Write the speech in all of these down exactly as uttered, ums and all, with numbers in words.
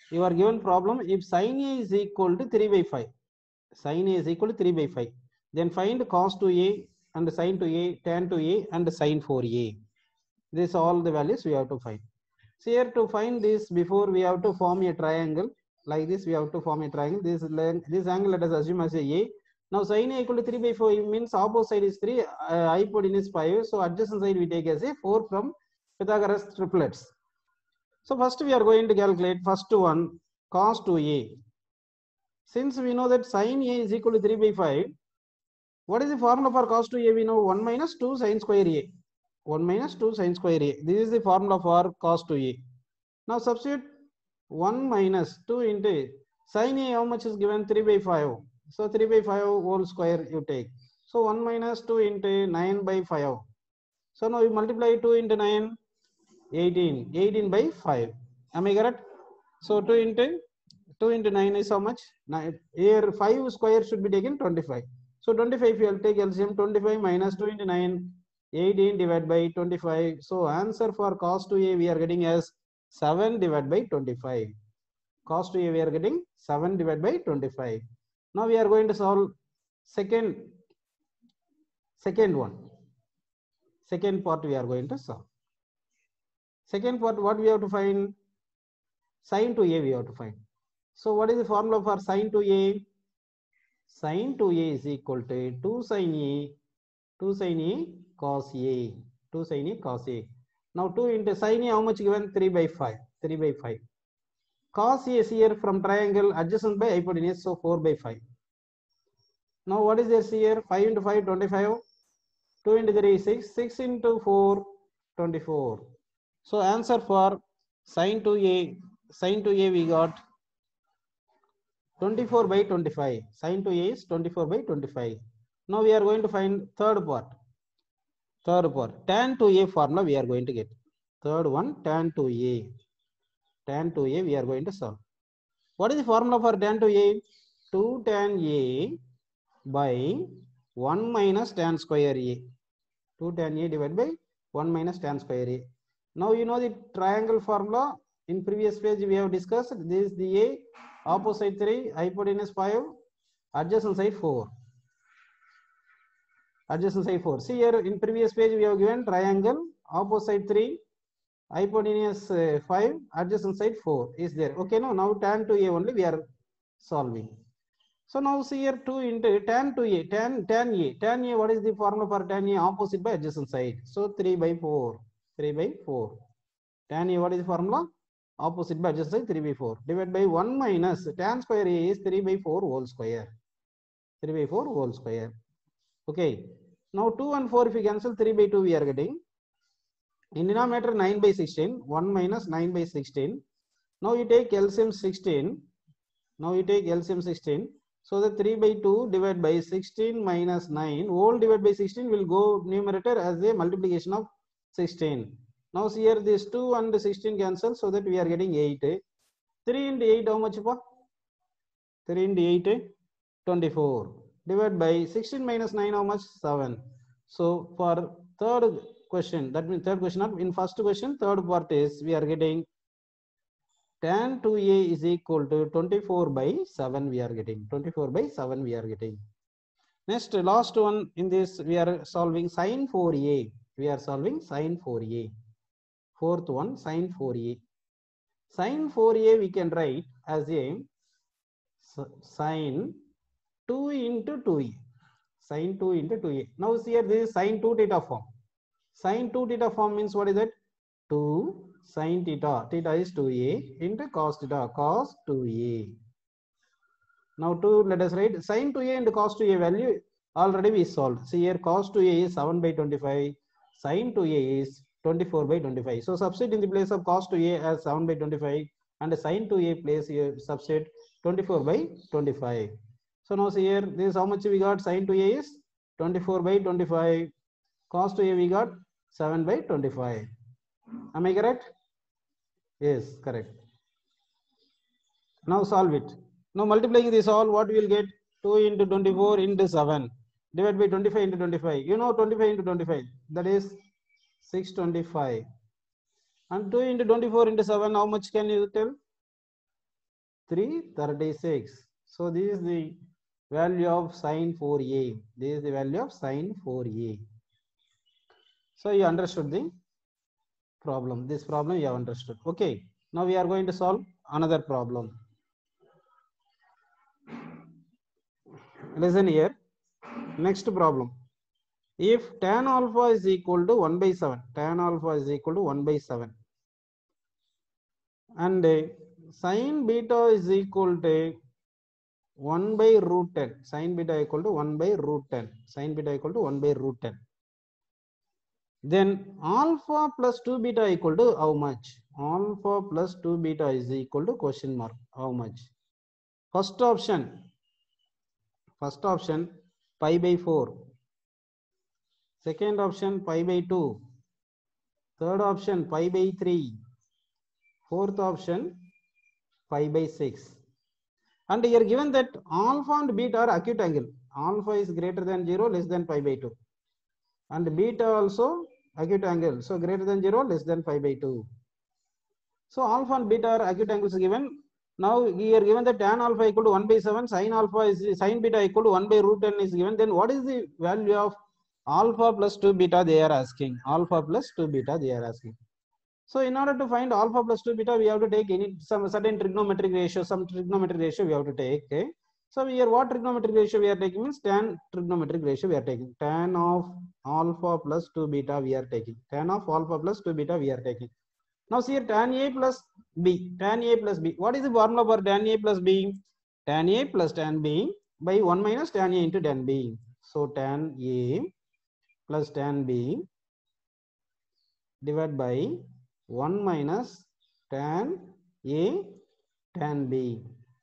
You are given problem if sin A is equal to three by five. Sin A is equal to three by five. Then find cos two A and sin two A, tan two A and sin four A. This all the values we have to find. So here to find this, before we have to form a triangle. Like this, we have to form a triangle. This this angle let us assume as a A. Now sin A equal to three by four means opposite side is three, uh, hypotenuse is five. So adjacent side we take as a four from Pythagoras triplets. So first we are going to calculate first one cos two A. Since we know that sin A is equal to three by five, what is the formula for cos two A? We know one minus two sin square A. one minus two sin square A. This is the formula for cos two A. Now substitute one minus two into sin A, how much is given? three by five. So three by five whole square you take. So one minus two into nine by five. So now you multiply two into nine, eighteen. eighteen by five. Am I correct? So two into two into nine is how much? nine. Here five square should be taken twenty-five. So twenty-five you will take L C M. twenty-five minus two into nine, eighteen divided by twenty-five. So answer for cos two A we are getting as seven divided by twenty-five. Cos two A we are getting seven divided by twenty-five. Now we are going to solve second second one. Second part we are going to solve. Second part, what we have to find? Sin two A we have to find. So what is the formula for sin two A? Sin two A is equal to two sin A, two sin A cos A, two sin A cos A. Now two into sin A, how much given? three by five. three by five. Cos A is here from triangle adjacent by hypotenuse, so four by five. Now what is this here? five into five, twenty-five. two into three, six. six into four, twenty-four. So answer for sin two A, sin two A we got twenty-four by twenty-five. Sin two A is twenty-four by twenty-five. Now we are going to find third part. Third part. Tan two A formula we are going to get. Third one, tan two A. Tan two A we are going to solve. What is the formula for tan two A? two tan A by one minus tan square A. two tan A divided by one minus tan square A. Now you know the triangle formula. In previous page we have discussed. This is the A, opposite three, hypotenuse five, adjacent side four. Adjacent side four. See here in previous page we have given triangle, opposite three, hypotenuse uh, five, adjacent side four is there. Okay, no, now tan two A only we are solving. So now see here two into tan two A, tan, tan A. Tan A, what is the formula for tan A? Opposite by adjacent side. So three by four. three by four. Tan A, what is the formula? Opposite by adjacent side, three by four. Divided by one minus tan square A is three by four whole square. three by four whole square. Okay. Now two and four if you cancel, three by two we are getting. In denominator nine by sixteen. one minus nine by sixteen. Now you take L C M sixteen. Now you take L C M sixteen. So the three by two divided by sixteen minus nine. Whole divided by sixteen will go numerator as a multiplication of sixteen. Now see here this two and sixteen cancel, so that we are getting eight. three into eight how much? three into eight, twenty-four. Divided by sixteen minus nine how much? seven. So for third question, that means third question, in first question, third part is we are getting tan two A is equal to twenty-four by seven we are getting. twenty-four by seven we are getting. Next, last one in this we are solving sin four A. We are solving sin four A. Fourth one, sin four A. Sin four A we can write as a sin two into two A. Sin two into two A. Now see here this is sin two theta form. Sin two theta form means what is it? two sin theta. Theta is two A into cos theta. Cos two A. Now two, let us write sin two A and cos two A value already we solved. See here cos two A is seven by twenty-five. Sin two A is twenty-four by twenty-five. So substitute in the place of cos two A as seven by twenty-five and sin two A place here substitute twenty-four by twenty-five. So now see here this is how much we got. Sin two A is twenty-four by twenty-five. Cos two A we got seven by twenty-five. Am I correct? Yes, correct. Now solve it. Now multiplying this all, what we will get? two into twenty-four into seven. Divided by twenty-five into twenty-five. You know twenty-five into twenty-five. That is six twenty-five. And two into twenty-four into seven, how much can you tell? three thirty-six. So this is the value of sine four a. This is the value of sine four a. So you understood the problem. This problem you have understood. Okay. Now we are going to solve another problem. Listen here. Next problem. If tan alpha is equal to one by seven, tan alpha is equal to one by seven, and uh, sine beta is equal to one by root ten, sine beta equal to one by root ten, sine beta equal to one by root ten. Then alpha plus two beta equal to how much? Alpha plus two beta is equal to question mark. How much? First option, first option pi by four. Second option pi by two. Third option pi by three. Fourth option pi by six. And here given that alpha and beta are acute angle. Alpha is greater than zero, less than pi by two. And beta also acute angle. So greater than zero, less than pi by two. So alpha and beta are acute angles given. Now here given that tan alpha equal to one by seven, sine alpha is sine beta equal to one by root ten is given. Then what is the value of alpha plus two beta they are asking? Alpha plus two beta they are asking. So in order to find alpha plus two beta, we have to take any some certain trigonometric ratio, some trigonometric ratio we have to take. Okay. So here what trigonometric ratio we are taking means tan trigonometric ratio we are taking. Tan of alpha plus two beta we are taking. Tan of alpha plus two beta we are taking. Now see here tan A plus B. Tan A plus B. What is the formula for tan A plus B? Tan A plus tan B by one minus tan A into tan B. So tan A plus tan B divided by one minus tan A tan B.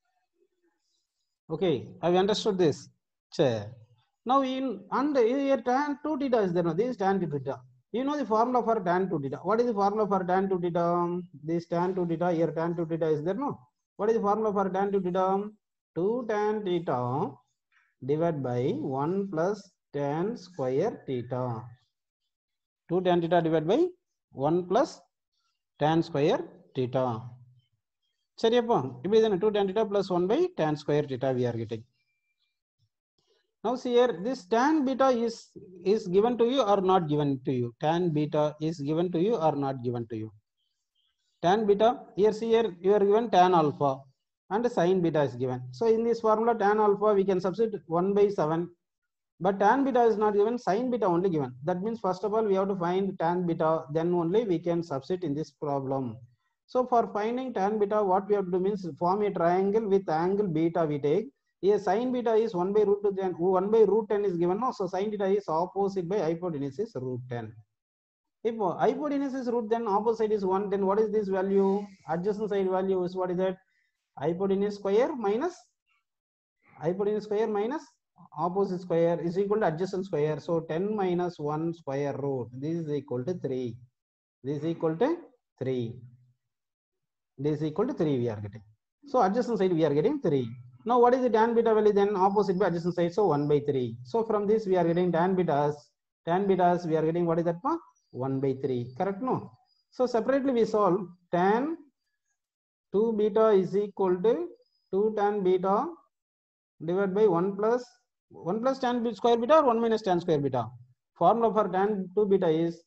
Okay, have you understood this? Sure. Now in and here tan two theta is there. No, this is tan two theta. You know the formula for tan two theta. What is the formula for tan two theta? This tan two theta, here tan two theta is there. No. What is the formula for tan two theta? two tan theta divided by one plus tan square theta. two tan theta divided by one plus tan square theta. Seriappa, it is two tan theta plus one by tan square theta we are getting. Now see here, this tan beta is, is given to you or not given to you. Tan beta is given to you or not given to you. Tan beta, here see here, you are given tan alpha and sine beta is given. So in this formula tan alpha we can substitute one by seven. But tan beta is not given, sine beta only given. That means first of all we have to find tan beta, then only we can substitute in this problem. So for finding tan beta, what we have to do means form a triangle with angle beta we take. Here sine beta is one by root ten, one by root ten is given. No, so sine beta is opposite by hypotenuse is root ten. If hypotenuse is root ten, opposite is one, then what is this value? Adjacent side value is what is that? Hypotenuse square minus hypotenuse square minus opposite square is equal to adjacent square. So ten minus one square root. This is equal to three. This is equal to three. This is equal to three we are getting. So adjacent side we are getting three. Now what is the tan beta value then? Opposite by adjacent side. So one by three. So from this we are getting tan betas. Tan betas we are getting what is that? one by three. Correct? No? So separately we solve tan two beta is equal to two tan beta divided by one plus one plus tan square beta or one minus tan square beta. Formula for tan two beta is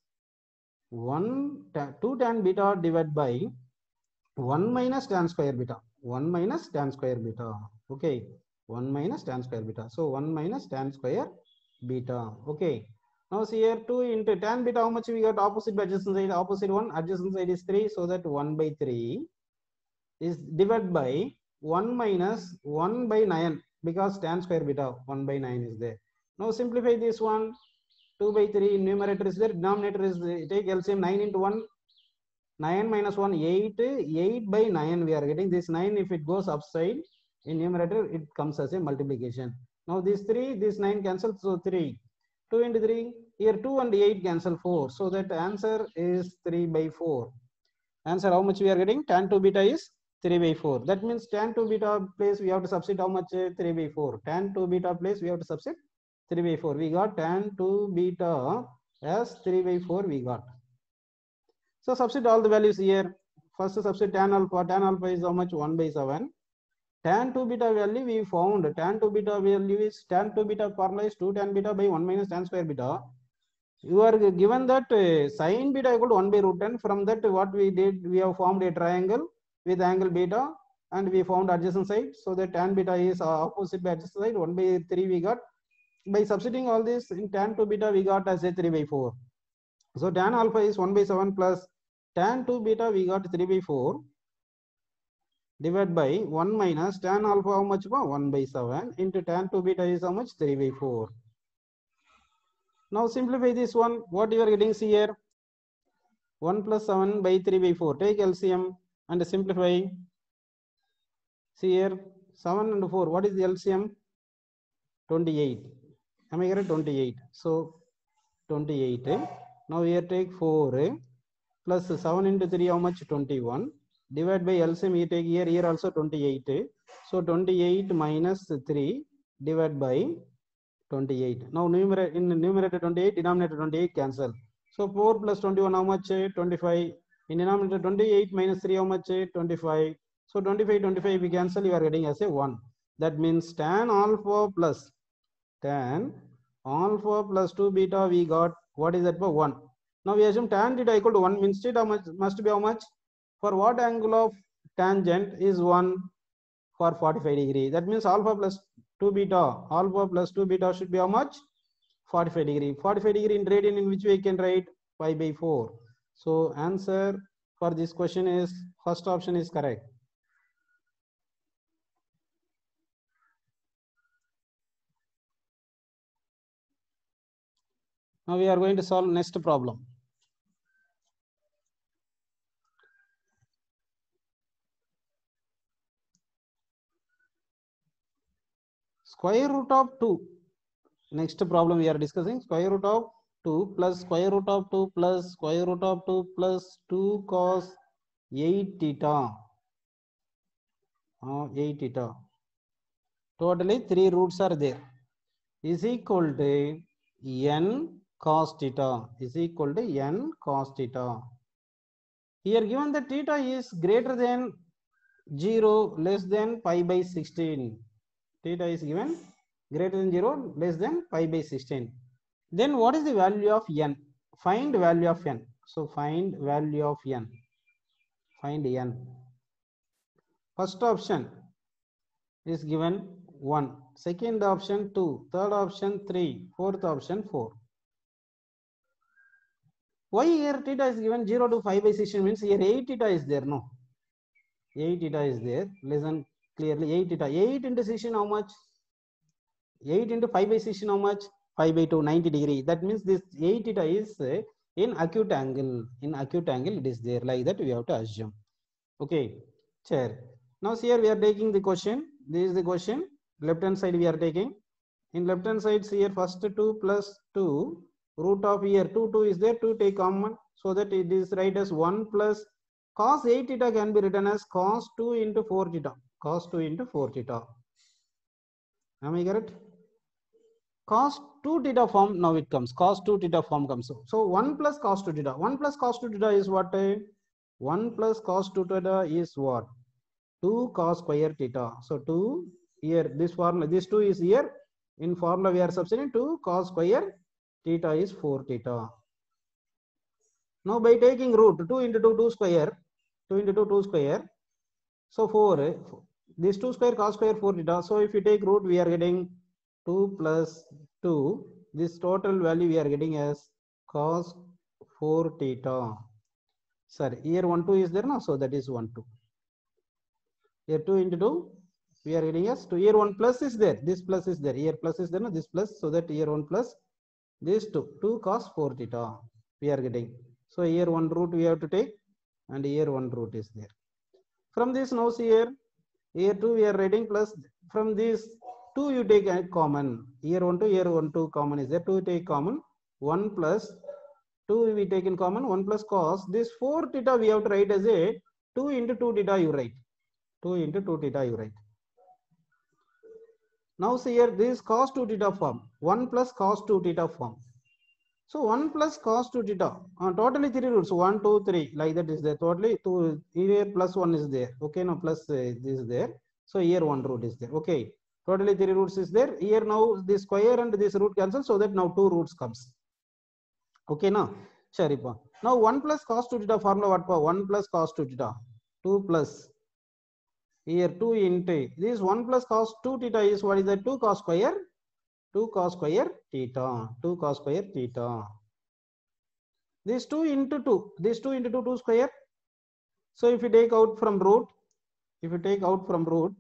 one two tan beta divided by one minus tan square beta. one minus tan square beta. Okay. one minus tan square beta. So one minus tan square beta. Okay. Now see here two into tan beta, how much we got? Opposite by adjacent side. Opposite one, adjacent side is three. So that one by three is divided by one minus one by nine, because tan square beta one by nine is there. Now simplify this one. two by three, numerator is there, denominator is there. Take L C M, nine into one, nine minus one, eight, eight by nine we are getting. This nine, if it goes upside in numerator, it comes as a multiplication. Now this three, this nine cancel, so three. two into three, here two and eight cancel four. So that answer is three by four. Answer how much we are getting? Tan two beta is three by four. That means tan two beta place we have to substitute how much? three by four. Tan two beta place we have to substitute three by four. We got tan two beta as three by four we got. So substitute all the values here. First substitute tan alpha. Tan alpha is how much? one by seven. tan two beta value we found. Tan two beta value is tan two beta formula is two tan beta by one minus tan square beta. You are given that uh, sin beta equal to one by root ten. From that, what we did, we have formed a triangle with angle beta and we found adjacent side. So that tan beta is opposite by adjacent side. one by three we got. By substituting all this in tan two beta, we got as a three by four. So tan alpha is one by seven plus tan two beta, we got three by four. Divided by one minus tan alpha how much? one by seven into tan two beta is how much? three by four. Now simplify this one. What you are getting here? one plus seven by three by four. Take L C M and simplify. See here, seven and four. What is the L C M? twenty-eight. Am I correct? twenty-eight. So twenty-eight. Now here take four plus seven into three how much? twenty-one. Divide by L C M, you take here, here also twenty-eight. So twenty-eight minus three divided by twenty-eight. Now numerator, in numerator twenty-eight, denominator twenty-eight cancel. So four plus twenty-one how much? twenty-five. In denominator twenty-eight minus three how much? twenty-five. So twenty-five, twenty-five we cancel, you are getting as a one. That means tan alpha plus tan alpha plus two beta we got, what is that for? one. Now we assume tan theta equal to one means theta must be how much? For what angle of tangent is one? For forty-five degree. That means alpha plus two beta, alpha plus two beta should be how much? forty-five degree. forty-five degree in radian, in which way we can write? pi by four. So answer for this question is first option is correct. Now we are going to solve next problem. Square root of two. Next problem we are discussing square root of two plus square root of two plus square root of two plus two cos eight theta. Uh, eight theta. Totally three roots are there. Is equal to n cos theta. Is equal to n cos theta. Here given the theta is greater than zero, less than pi by sixteen. Theta is given greater than zero, less than pi by sixteen. Then what is the value of n? Find value of n. So find value of n. Find n. First option is given one. Second option two. Third option three. Fourth option four. Why here theta is given zero to five by sixteen means here eight theta is there, no? eight theta is there. Listen clearly, eight theta. eight into sixteen how much? eight into five by sixteen how much? five by two, ninety degree. That means this eight theta is in acute angle. In acute angle it is there, like that we have to assume. Okay, chair. Now here we are taking the question. This is the question. Left hand side we are taking. In left hand side here first two plus two. Root of here two, two is there, two take common. So that it is right as one plus cos eight theta can be written as cos two into four theta. Cos two into four theta. Am I correct? Cos two theta form, now it comes. Cos two theta form comes. So one plus cos two theta. one plus cos two theta is what? one plus cos two theta is what? two cos square theta. So two here, this formula, this two is here. In formula we are substituting two cos square theta is four theta. Now by taking root, two into two, two square, two into two, two square. So four, this two square cos square four theta. So if you take root, we are getting two plus two. This total value we are getting as cos four theta. Sorry, here one two is there now, so that is one two. Here two into two, we are getting as two. Here one plus is there. This plus is there. Here plus is there, no, this plus. So that here one plus. This two, two cos four theta we are getting. So here one root we have to take and here one root is there. From this now see here, here two we are writing plus from this two you take a common. Here one two, here one two common is there. two take common. one plus two we take in common. one plus cos. This four theta we have to write as a two into two theta you write. two into two theta you write. Now see here, this is cos two theta form. one plus cos two theta form. So one plus cos two theta. Uh, totally three roots. one, two, three. Like that is there. Totally two. Here plus one is there. Okay, now plus uh, this is there. So here one root is there. Okay. Totally three roots is there. Here now this square and this root cancel, so that now two roots comes. Okay, now. Sharipa. Now one plus cos two theta formula what for? one plus cos two theta. two plus. Here two into. This one plus cos two theta is what is that? two cos square. two cos square theta. two cos square theta. This two into two. This two into two, two square. So if you take out from root, if you take out from root,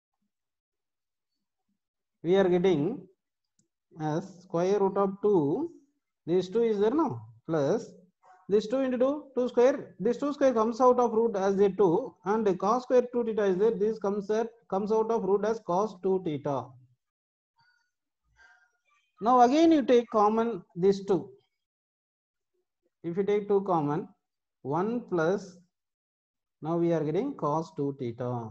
we are getting as square root of two. This two is there now, plus this two into two, two square. This two square comes out of root as a two, and the cos square two theta is there. This comes at, comes out of root as cos two theta. Now again you take common this two. If you take two common, one plus, now we are getting cos two theta.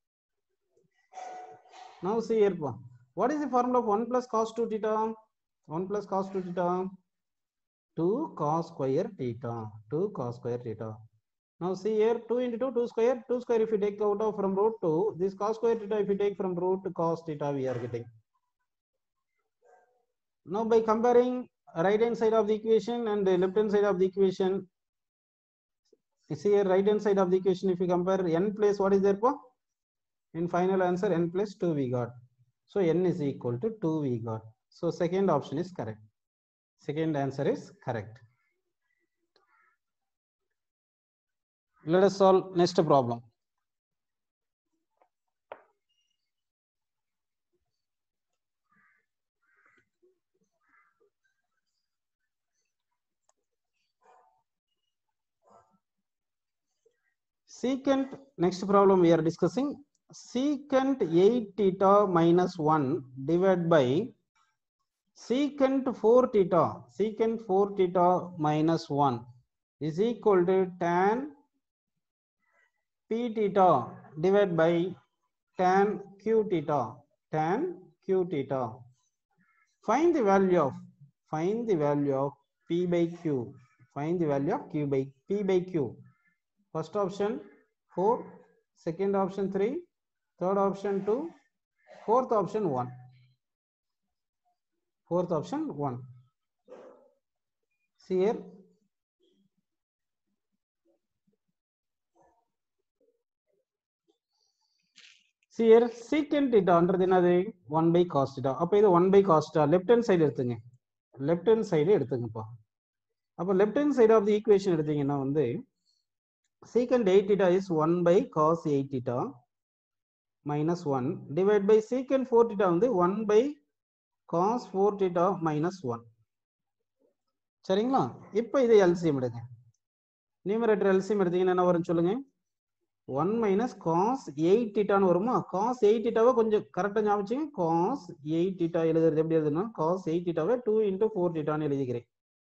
Now see here, what is the formula of one plus cos two theta? one plus cos two theta. two cos square theta. two cos square theta. Now see here, two into two, two square. two square if you take out of from root two, this cos square theta if you take from root cos theta we are getting. Now by comparing right hand side of the equation and the left hand side of the equation, you see here right hand side of the equation if you compare n place what is there for? In final answer n plus two we got. So n is equal to two we got. So second option is correct. Second answer is correct. Let us solve next problem. Secant, next problem we are discussing. Secant eight theta minus one divided by secant four theta. Secant four theta minus one is equal to tan p theta divided by tan q theta. Tan q theta. Find the value of find the value of p by q. Find the value of q by p by q. First option four, second option three, third option two, fourth option one. Fourth option one. See here. See here, secant theta under the one by cos theta. Up the one by cos theta. Left hand side எடுத்துங்க. Left hand side எடுத்துங்கப்பா. அப்ப left hand side of the equation எடுத்தீங்கன்னா வந்து secant eight theta is one by cos eight theta minus one divided by secant four theta வந்து one by cos four theta minus one. சரிங்களா? இப்போ இதை L C M எடுங்க. Numerator L C M எடுத்தீங்கன்னா என்ன வரும் சொல்லுங்க? one minus cos eight theta னு வருமா? cos eight theta வை கொஞ்சம் கரெக்ட்டா ஞாபகம் வச்சுங்க. cos eight theta எழுதுறது எப்படி எழுதுனா cos eight theta வை two into four theta னு எழுதிக்கிறேன்.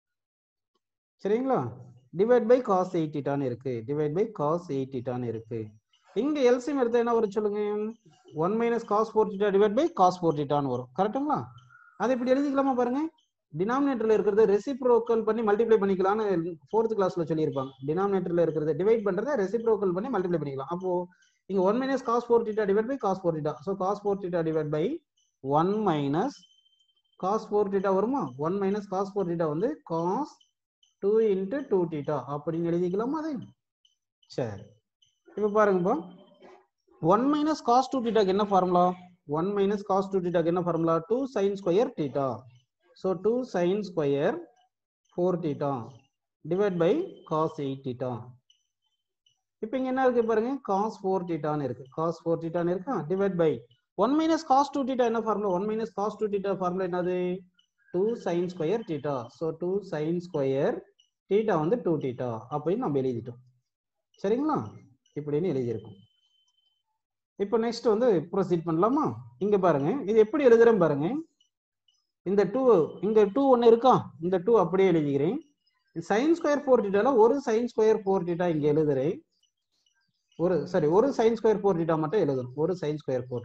சரிங்களா? divide by cos eight theta னு இருக்கு. divide by cos eight theta னு இருக்கு. இங்க L C M எடுத்தா என்ன வரும் சொல்லுங்க? one minus cos four theta divide by cos four theta னு வரும். கரெக்ட்டுங்களா? அதை இப்படி எழுதிக்கலாமா பாருங்க. டினாமினேட்டர்ல இருக்கிறது ரெசிப்ரோக்கல் பண்ணி மல்டிப்ளை பண்ணிக்கலாம்னு fourth கிளாஸ்ல சொல்லியிருப்பாங்க. டினாமினேட்டர்ல இருக்கிறது டிவைட் பண்றதை ரெசிப்ரோக்கல் பண்ணி மல்டிப்ளை பண்ணிக்கலாம். அப்போ இங்க one minus cos four theta divide by cos four theta. So cos four theta divide by one minus cos four theta வருமா? one minus cos four theta வந்து cos two into two theta அப்படின்னு எழுதிக்கலாமா அதை? சரி. இப்போ பாருங்கப்பா. one minus cos two theta க்கு என்ன formula? one minus cos two theta க்கு என்ன formula? two sin square theta. So two sin square four theta divided by cos eight theta. இப்போ இங்க என்ன இருக்கு பாருங்க? cos four theta னு இருக்கு. cos four theta னு இருக்கா? divide by one minus cos two theta என்ன formula? one minus cos two theta formula என்னது? two sin square theta. So two sin square theta வந்து two theta அப்படின்னு நம்ம எழுதிட்டோம். சரிங்களா? இப்படின்னு எழுதியிருக்கோம். இப்போ நெக்ஸ்ட் வந்து ப்ரொசீட் பண்ணலாமா? இங்க பாருங்க. இது எப்படி எழுதுறேன் பாருங்க. இந்த two இங்க two ஒன்னு இருக்கா? இந்த two அப்படியே எழுதிக்கிறேன். sin square four theta ல ஒரு sin square four theta இங்க எழுதுறேன். ஒரு சரி ஒரு sin square four theta மட்டும் எழுதணும். ஒரு sin square four.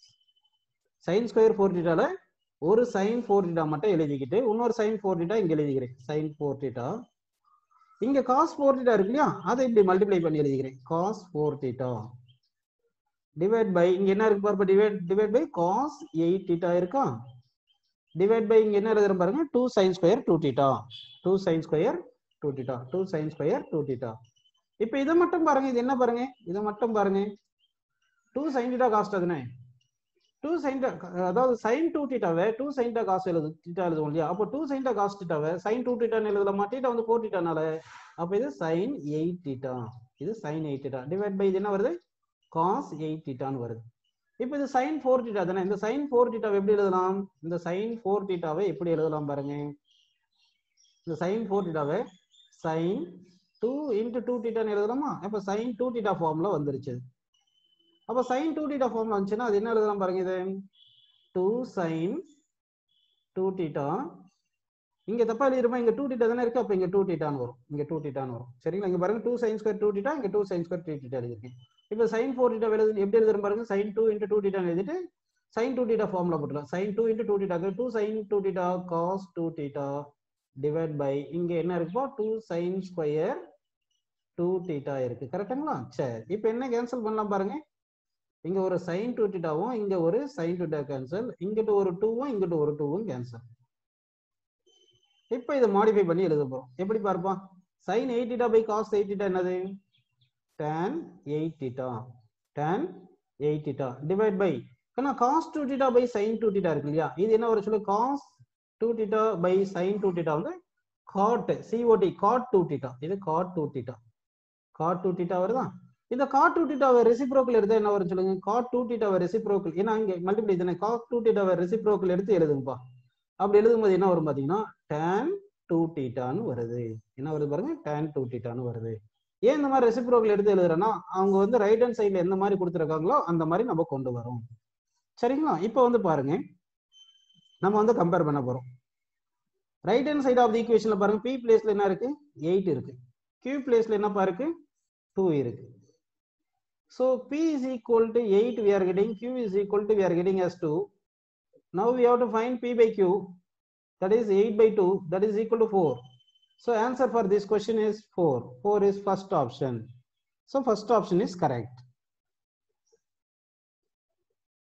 sin square four theta ல ஒரு sin four theta மட்டும் எழுதிக்கிட்டு இன்னொரு sin four theta இங்க எழுதிக்கிறேன். sin four theta. இங்க cos four theta இருக்கு இல்லையா? அதை இப்படி மல்டிப்ளை பண்ணி எழுதிக்கிறேன். cos four theta. Divide by இங்க என்ன இருக்கு பாருங்க, divide divide by cos eight theta இருக்கா, டிவைட் பை இங்க என்ன எழுதுறேன் பாருங்க, two sin square two theta, two sin square two theta, two sin square two theta. இப்போ இதை மட்டும் பாருங்க, இது என்ன பாருங்க, இதை மட்டும் பாருங்க, டூ sin theta cos தானே, டூ sin அதாவது sin டூ thetaவை டூ sin theta cos எழுது theta எழுதுவோம் இல்லையா, அப்போ டூ sin theta cos thetaவை sin டூ theta ன்னு எழுதலாமா, theta வந்து ஃபோர் thetaனால, அப்போ இது sin எயிட் theta, இது sin eight theta divide by இது என்ன வருது, cos எயிட் theta ன்னு வருது. இப்போ இது sin ஃபோர் theta தானே, இந்த sin ஃபோர் theta எப்படி எழுதலாம், இந்த sin ஃபோர் thetaவை எப்படி எழுதலாம் பாருங்க, இந்த sin ஃபோர் thetaவை sin two into two theta ன்னு எழுதலாமா, அப்ப sin டூ theta ஃபார்ம்ல வந்துருச்சு. அப்ப sin டூ theta ஃபார்ம்ல வந்துச்சுன்னா அது என்ன எழுதலாம் பாருங்க, இது டூ sin டூ theta, இங்க தப்பா எழுதிருப்போம், இங்க டூ theta தானே இருக்கு, அப்ப இங்க டூ theta ன்னு வரும், இங்க டூ theta ன்னு வரும். சரிங்களா, இங்க பாருங்க two sin square two theta, இங்க two sin square two theta எழுதிருக்கேன். இப்போ sin ஃபோர் theta எழுது எப்படி எழுதுறோம் பாருங்க, sin two into two theta எழுதிட்டு sin டூ theta ஃபார்ம்ல போட்டுலாம், sin two into two theta, two sin two theta cos two theta divide by இங்க என்ன இருக்குப்பா, two sin square two theta இருக்கு. கரெக்ட்டுங்களா? சரி, இப்போ என்ன கேன்சல் பண்ணலாம் பாருங்க, இங்க ஒரு sin டூ thetaவும் இங்க ஒரு sin டூ theta கேன்சல், இங்கிட்ட ஒரு டூவும் இங்கிட்ட ஒரு டூவும் கேன்சல். இப்போ இதை மாடிஃபை பண்ணி எழுத போறோம், எப்படி பார்ப்போம், sin eight theta by cos eight theta என்னது, tan eight theta, tan eight theta divide by ஏன்னா cos two theta by sin two theta இருக்கு இல்லையா, இது என்ன வரும் சொல்லு, cos two theta by sin two theta வந்து cot cot cot two theta, இது cot two theta, cot two theta வருதா, இந்த cot டூ theta வை ரெசிப்ரோக்கல் எடுத்தா என்ன வரும் சொல்லுங்க, cot டூ theta வை ரெசிப்ரோக்கல், ஏன்னா இங்க மல்டிப்ளை தானே, cot டூ theta வை ரெசிப்ரோக்கல் எடுத்து எழுதுங்கப்பா, அப்படி எழுதும்போது என்ன வரும் பாத்தீங்கன்னா tan டூ theta ன்னு வருது, என்ன வருது பாருங்க, tan டூ theta ன்னு வருது. ஏன் இந்த மாதிரி ரெசிப்ரோக்கல் எடுத்து எழுதுறேன்னா அவங்க வந்து ரைட் ஹேண்ட் சைடுல எந்த மாதிரி கொடுத்துருக்காங்களோ அந்த மாதிரி நம்ம கொண்டு வரோம். சரிங்களா, இப்போ வந்து பாருங்க நம்ம வந்து கம்பேர் பண்ண போறோம். Right hand side of the ஈக்குவேஷன்ல பாருங்க, p பிளேஸ்ல என்ன இருக்கு, எயிட் இருக்கு, q பிளேஸ்ல என்னப்பா இருக்கு, டூ இருக்கு. So p is equal to eight we are getting, q is equal to we are getting as two. Now we have to find p by q, that is eight by two, that is equal to four. So answer for this question is four. four is first option. So first option is correct.